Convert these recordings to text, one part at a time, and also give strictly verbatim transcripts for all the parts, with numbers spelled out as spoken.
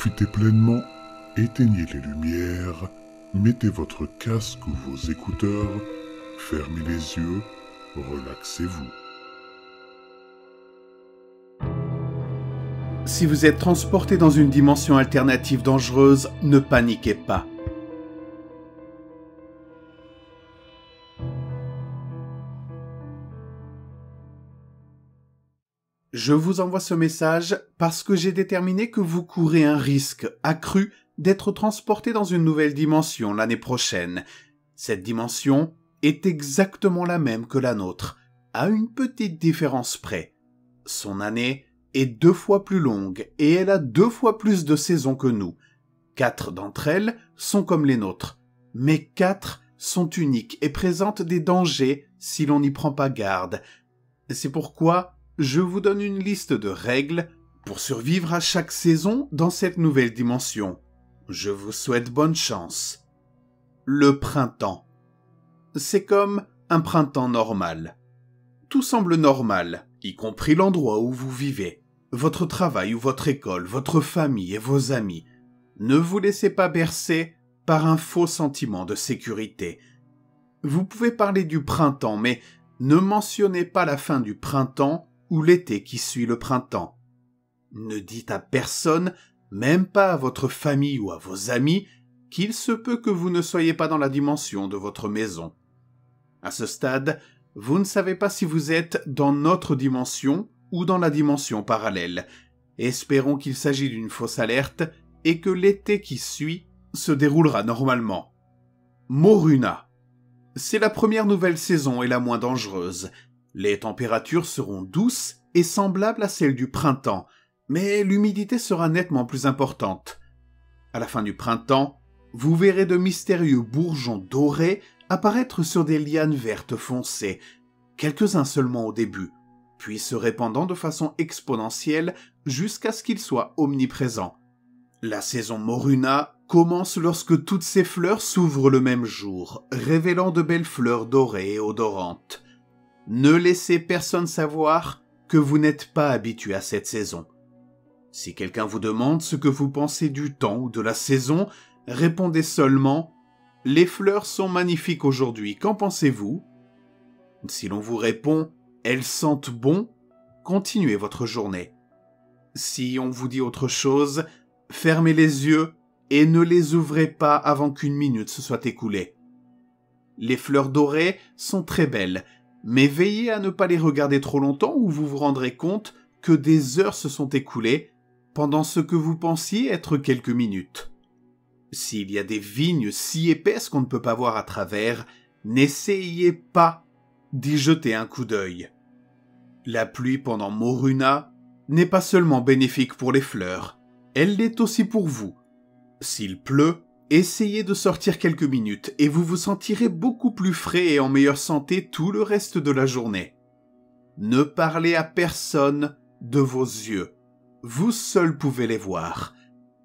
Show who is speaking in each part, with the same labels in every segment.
Speaker 1: Profitez pleinement, éteignez les lumières, mettez votre casque ou vos écouteurs, fermez les yeux, relaxez-vous.
Speaker 2: Si vous êtes transporté dans une dimension alternative dangereuse, ne paniquez pas. Je vous envoie ce message parce que j'ai déterminé que vous courez un risque accru d'être transporté dans une nouvelle dimension l'année prochaine. Cette dimension est exactement la même que la nôtre, à une petite différence près. Son année est deux fois plus longue et elle a deux fois plus de saisons que nous. Quatre d'entre elles sont comme les nôtres, mais quatre sont uniques et présentent des dangers si l'on n'y prend pas garde. C'est pourquoi je vous donne une liste de règles pour survivre à chaque saison dans cette nouvelle dimension. Je vous souhaite bonne chance. Le printemps. C'est comme un printemps normal. Tout semble normal, y compris l'endroit où vous vivez, votre travail ou votre école, votre famille et vos amis. Ne vous laissez pas bercer par un faux sentiment de sécurité. Vous pouvez parler du printemps, mais ne mentionnez pas la fin du printemps ou l'été qui suit le printemps. Ne dites à personne, même pas à votre famille ou à vos amis, qu'il se peut que vous ne soyez pas dans la dimension de votre maison. À ce stade, vous ne savez pas si vous êtes dans notre dimension ou dans la dimension parallèle. Espérons qu'il s'agit d'une fausse alerte et que l'été qui suit se déroulera normalement. Moruna. C'est la première nouvelle saison et la moins dangereuse. Les températures seront douces et semblables à celles du printemps, mais l'humidité sera nettement plus importante. À la fin du printemps, vous verrez de mystérieux bourgeons dorés apparaître sur des lianes vertes foncées, quelques-uns seulement au début, puis se répandant de façon exponentielle jusqu'à ce qu'ils soient omniprésents. La saison Moruna commence lorsque toutes ces fleurs s'ouvrent le même jour, révélant de belles fleurs dorées et odorantes. Ne laissez personne savoir que vous n'êtes pas habitué à cette saison. Si quelqu'un vous demande ce que vous pensez du temps ou de la saison, répondez seulement « Les fleurs sont magnifiques aujourd'hui, qu'en pensez-vous » Si l'on vous répond « Elles sentent bon », continuez votre journée. Si on vous dit autre chose, fermez les yeux et ne les ouvrez pas avant qu'une minute se soit écoulée. Les fleurs dorées sont très belles, mais veillez à ne pas les regarder trop longtemps ou vous vous rendrez compte que des heures se sont écoulées pendant ce que vous pensiez être quelques minutes. S'il y a des vignes si épaisses qu'on ne peut pas voir à travers, n'essayez pas d'y jeter un coup d'œil. La pluie pendant Moruna n'est pas seulement bénéfique pour les fleurs, elle l'est aussi pour vous. S'il pleut, essayez de sortir quelques minutes et vous vous sentirez beaucoup plus frais et en meilleure santé tout le reste de la journée. Ne parlez à personne de vos yeux. Vous seul pouvez les voir.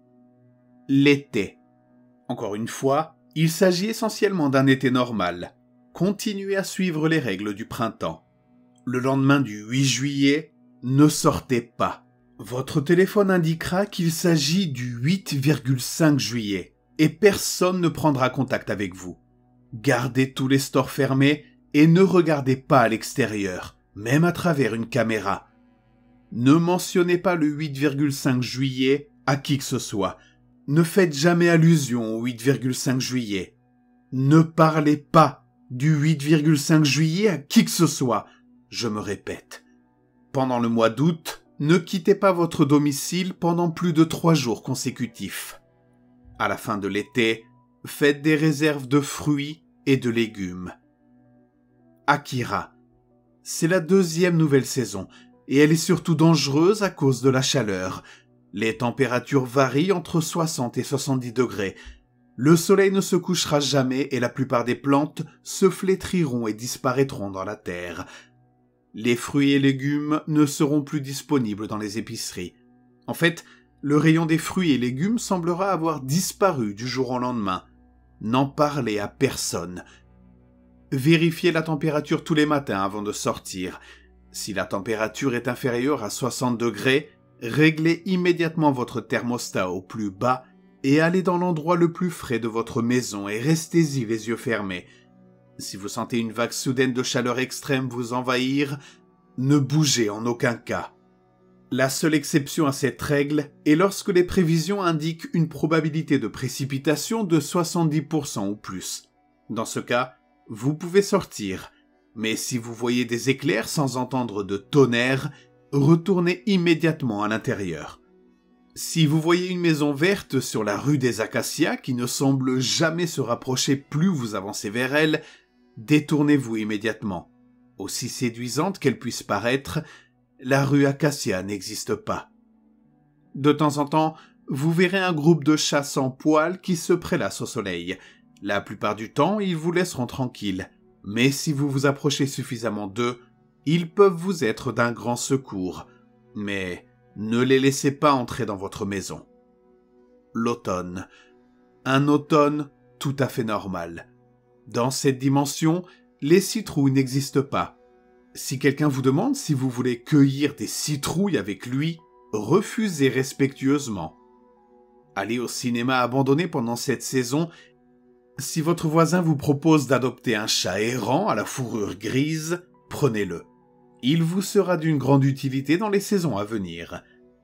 Speaker 2: L'été. Encore une fois, il s'agit essentiellement d'un été normal. Continuez à suivre les règles du printemps. Le lendemain du huit juillet, ne sortez pas. Votre téléphone indiquera qu'il s'agit du huit virgule cinq juillet. Et personne ne prendra contact avec vous. Gardez tous les stores fermés et ne regardez pas à l'extérieur, même à travers une caméra. Ne mentionnez pas le huit virgule cinq juillet à qui que ce soit. Ne faites jamais allusion au huit virgule cinq juillet. Ne parlez pas du huit virgule cinq juillet à qui que ce soit. Je me répète. Pendant le mois d'août, ne quittez pas votre domicile pendant plus de trois jours consécutifs. À la fin de l'été, faites des réserves de fruits et de légumes. Akira. C'est la deuxième nouvelle saison, et elle est surtout dangereuse à cause de la chaleur. Les températures varient entre soixante et soixante-dix degrés. Le soleil ne se couchera jamais et la plupart des plantes se flétriront et disparaîtront dans la terre. Les fruits et légumes ne seront plus disponibles dans les épiceries. En fait, le rayon des fruits et légumes semblera avoir disparu du jour au lendemain. N'en parlez à personne. Vérifiez la température tous les matins avant de sortir. Si la température est inférieure à soixante degrés, réglez immédiatement votre thermostat au plus bas et allez dans l'endroit le plus frais de votre maison et restez-y les yeux fermés. Si vous sentez une vague soudaine de chaleur extrême vous envahir, ne bougez en aucun cas. La seule exception à cette règle est lorsque les prévisions indiquent une probabilité de précipitation de soixante-dix pour cent ou plus. Dans ce cas, vous pouvez sortir, mais si vous voyez des éclairs sans entendre de tonnerre, retournez immédiatement à l'intérieur. Si vous voyez une maison verte sur la rue des Acacias qui ne semble jamais se rapprocher plus vous avancez vers elle, détournez-vous immédiatement. Aussi séduisante qu'elle puisse paraître, la rue Acacia n'existe pas. De temps en temps, vous verrez un groupe de chats sans poils qui se prélassent au soleil. La plupart du temps, ils vous laisseront tranquilles. Mais si vous vous approchez suffisamment d'eux, ils peuvent vous être d'un grand secours. Mais ne les laissez pas entrer dans votre maison. L'automne. Un automne tout à fait normal. Dans cette dimension, les citrouilles n'existent pas. Si quelqu'un vous demande si vous voulez cueillir des citrouilles avec lui, refusez respectueusement. Allez au cinéma abandonné pendant cette saison. Si votre voisin vous propose d'adopter un chat errant à la fourrure grise, prenez-le. Il vous sera d'une grande utilité dans les saisons à venir.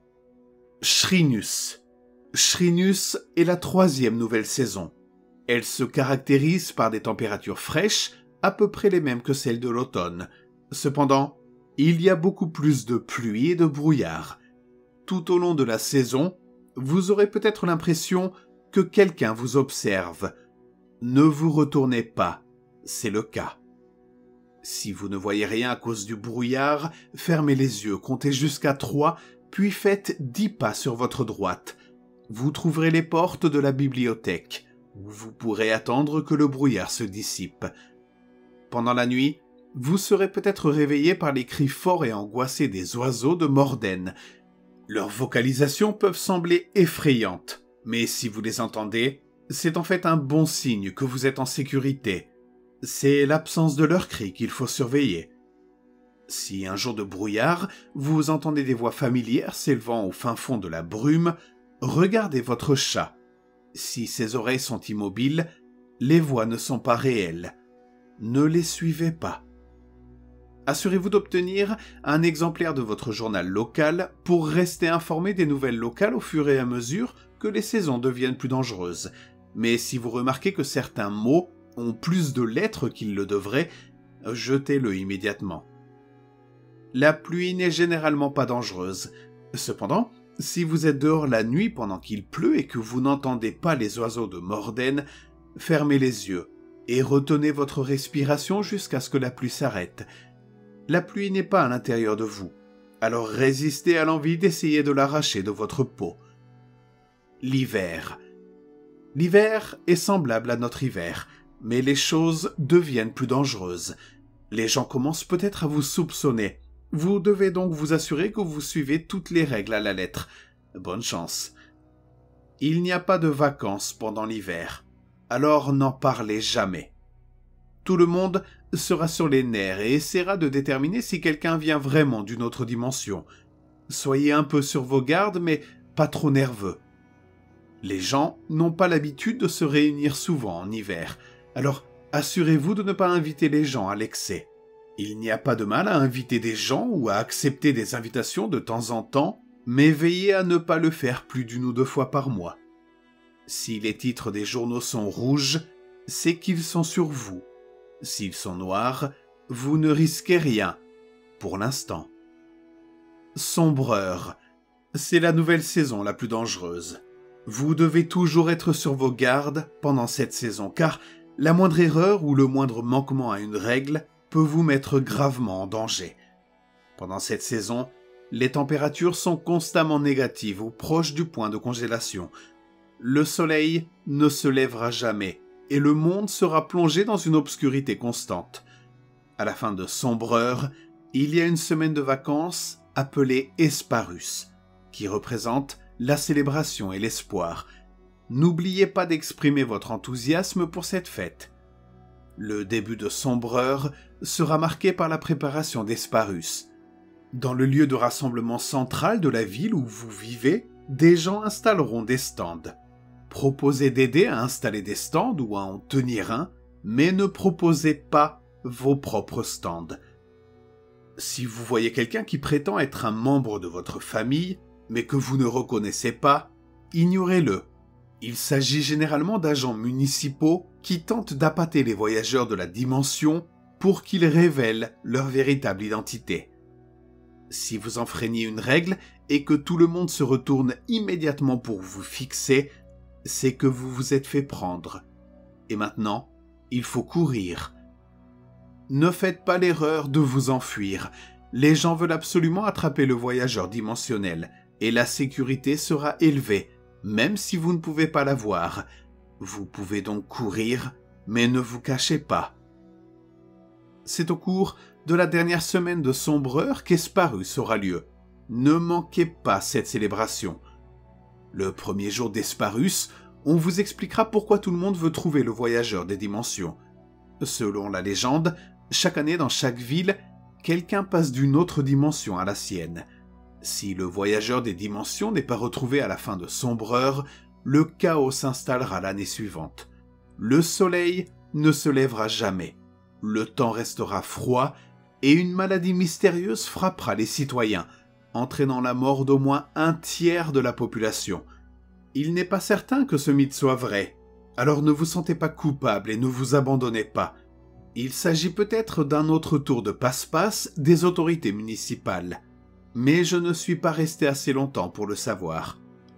Speaker 2: Shrinus. Shrinus est la troisième nouvelle saison. Elle se caractérise par des températures fraîches, à peu près les mêmes que celles de l'automne. Cependant, il y a beaucoup plus de pluie et de brouillard. Tout au long de la saison, vous aurez peut-être l'impression que quelqu'un vous observe. Ne vous retournez pas, c'est le cas. Si vous ne voyez rien à cause du brouillard, fermez les yeux, comptez jusqu'à trois, puis faites dix pas sur votre droite. Vous trouverez les portes de la bibliothèque, où vous pourrez attendre que le brouillard se dissipe. Pendant la nuit, vous serez peut-être réveillé par les cris forts et angoissés des oiseaux de Morden. Leurs vocalisations peuvent sembler effrayantes, mais si vous les entendez, c'est en fait un bon signe que vous êtes en sécurité. C'est l'absence de leurs cris qu'il faut surveiller. Si un jour de brouillard, vous entendez des voix familières s'élevant au fin fond de la brume, regardez votre chat. Si ses oreilles sont immobiles, les voix ne sont pas réelles. Ne les suivez pas. Assurez-vous d'obtenir un exemplaire de votre journal local pour rester informé des nouvelles locales au fur et à mesure que les saisons deviennent plus dangereuses. Mais si vous remarquez que certains mots ont plus de lettres qu'ils le devraient, jetez-le immédiatement. La pluie n'est généralement pas dangereuse. Cependant, si vous êtes dehors la nuit pendant qu'il pleut et que vous n'entendez pas les oiseaux de Morden, fermez les yeux et retenez votre respiration jusqu'à ce que la pluie s'arrête. La pluie n'est pas à l'intérieur de vous, alors résistez à l'envie d'essayer de l'arracher de votre peau. L'hiver. L'hiver est semblable à notre hiver, mais les choses deviennent plus dangereuses. Les gens commencent peut-être à vous soupçonner. Vous devez donc vous assurer que vous suivez toutes les règles à la lettre. Bonne chance. Il n'y a pas de vacances pendant l'hiver, alors n'en parlez jamais. Tout le monde sera sur les nerfs et essaiera de déterminer si quelqu'un vient vraiment d'une autre dimension. Soyez un peu sur vos gardes, mais pas trop nerveux. Les gens n'ont pas l'habitude de se réunir souvent en hiver, alors assurez-vous de ne pas inviter les gens à l'excès. Il n'y a pas de mal à inviter des gens ou à accepter des invitations de temps en temps, mais veillez à ne pas le faire plus d'une ou deux fois par mois. Si les titres des journaux sont rouges, c'est qu'ils sont sur vous. S'ils sont noirs, vous ne risquez rien, pour l'instant. Sombreur. C'est la nouvelle saison la plus dangereuse. Vous devez toujours être sur vos gardes pendant cette saison, car la moindre erreur ou le moindre manquement à une règle peut vous mettre gravement en danger. Pendant cette saison, les températures sont constamment négatives ou proches du point de congélation. Le soleil ne se lèvera jamais et le monde sera plongé dans une obscurité constante. À la fin de Sombreur, il y a une semaine de vacances appelée Esparus, qui représente la célébration et l'espoir. N'oubliez pas d'exprimer votre enthousiasme pour cette fête. Le début de Sombreur sera marqué par la préparation d'Esparus. Dans le lieu de rassemblement central de la ville où vous vivez, des gens installeront des stands. Proposez d'aider à installer des stands ou à en tenir un, mais ne proposez pas vos propres stands. Si vous voyez quelqu'un qui prétend être un membre de votre famille, mais que vous ne reconnaissez pas, ignorez-le. Il s'agit généralement d'agents municipaux qui tentent d'appâter les voyageurs de la dimension pour qu'ils révèlent leur véritable identité. Si vous enfreignez une règle et que tout le monde se retourne immédiatement pour vous fixer, c'est que vous vous êtes fait prendre. Et maintenant, il faut courir. Ne faites pas l'erreur de vous enfuir. Les gens veulent absolument attraper le voyageur dimensionnel et la sécurité sera élevée, même si vous ne pouvez pas la voir. Vous pouvez donc courir, mais ne vous cachez pas. C'est au cours de la dernière semaine de Sombreur qu'Esparus aura lieu. Ne manquez pas cette célébration. Le premier jour d'Esparus, on vous expliquera pourquoi tout le monde veut trouver le voyageur des dimensions. Selon la légende, chaque année dans chaque ville, quelqu'un passe d'une autre dimension à la sienne. Si le voyageur des dimensions n'est pas retrouvé à la fin de Sombreur, le chaos s'installera l'année suivante. Le soleil ne se lèvera jamais. Le temps restera froid et une maladie mystérieuse frappera les citoyens, entraînant la mort d'au moins un tiers de la population. Il n'est pas certain que ce mythe soit vrai, alors ne vous sentez pas coupable et ne vous abandonnez pas. Il s'agit peut-être d'un autre tour de passe-passe des autorités municipales, mais je ne suis pas resté assez longtemps pour le savoir.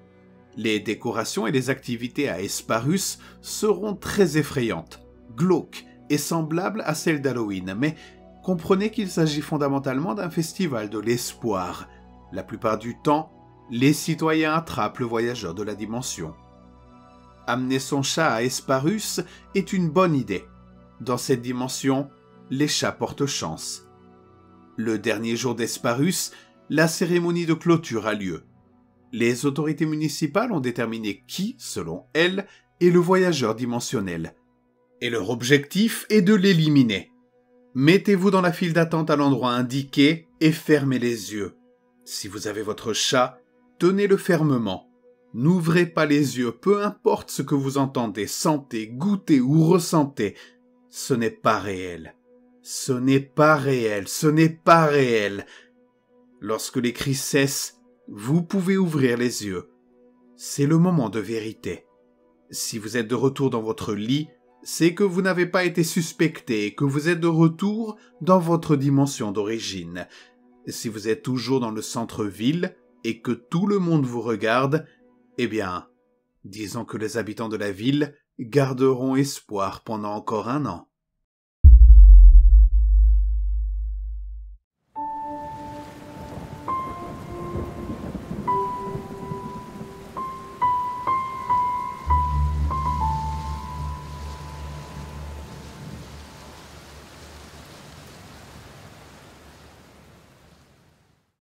Speaker 2: Les décorations et les activités à Esparus seront très effrayantes, glauques et semblables à celles d'Halloween, mais comprenez qu'il s'agit fondamentalement d'un festival de l'espoir. La plupart du temps, les citoyens attrapent le voyageur de la dimension. Amener son chat à Esparus est une bonne idée. Dans cette dimension, les chats portent chance. Le dernier jour d'Esparus, la cérémonie de clôture a lieu. Les autorités municipales ont déterminé qui, selon elles, est le voyageur dimensionnel. Et leur objectif est de l'éliminer. Mettez-vous dans la file d'attente à l'endroit indiqué et fermez les yeux. Si vous avez votre chat, tenez-le fermement. N'ouvrez pas les yeux, peu importe ce que vous entendez, sentez, goûtez ou ressentez. Ce n'est pas réel. Ce n'est pas réel. Ce n'est pas réel. Lorsque les cris cessent, vous pouvez ouvrir les yeux. C'est le moment de vérité. Si vous êtes de retour dans votre lit, c'est que vous n'avez pas été suspecté et que vous êtes de retour dans votre dimension d'origine. Si vous êtes toujours dans le centre-ville et que tout le monde vous regarde, eh bien, disons que les habitants de la ville garderont espoir pendant encore un an.